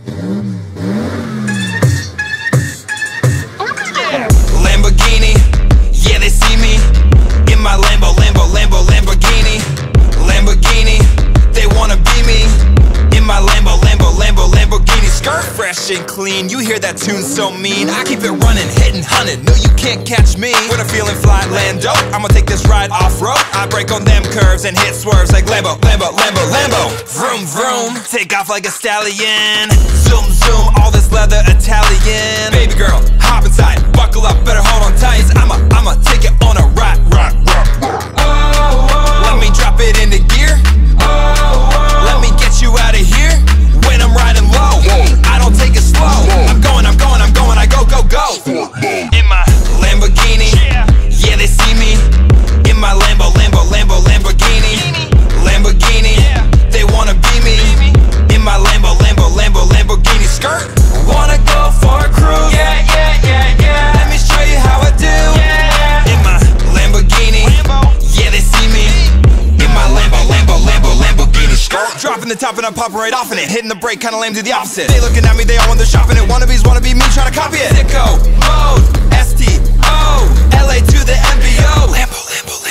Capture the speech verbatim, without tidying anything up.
Lamborghini, yeah, they see me in my Lambo, Lambo, Lambo, Lamborghini. Lamborghini, they wanna be me in my Lambo, Lambo, Lambo, Lamborghini. Skirt fresh and clean, you hear that tune so mean. I keep it running, hitting, hunting, no you can't catch me. When I'm feeling fly, Lando, I'ma take this ride off-road. I break on them curves and hit swerves like Lambo, Lambo, Lambo, Lambo. Vroom, vroom, take off like a stallion. Zoom, zoom, all this leather Italian. Baby girl, hop inside, buckle up, better hold on tight. I'ma, I'ma take it on a ride, ride, ride, ride. Oh, oh. Let me drop it into gear. Oh, oh. Let me get you out of here. When I'm riding low, I don't take it slow. I'm going, I'm going, I'm going, I go, go, go. In my Lamborghini, yeah, they see me in my Lambo, Lambo, Lambo, Lamborghini. Lamborghini, they wanna be me in my Lambo, Lambo, Lambo, Lamborghini. Skirt, wanna go for a cruise? Yeah, yeah, yeah, yeah. Let me show you how I do. In my Lamborghini, yeah, they see me in my Lambo, Lambo, Lambo, Lamborghini. Skirt, dropping the top and I'm popping right off in it. Hitting the brake, kinda lame, do the opposite. They looking at me, they all want the shopping it. Wannabes wanna be me, try to copy it. Sicko mode, S T O, L A to the M B O. Lambo, Lambo,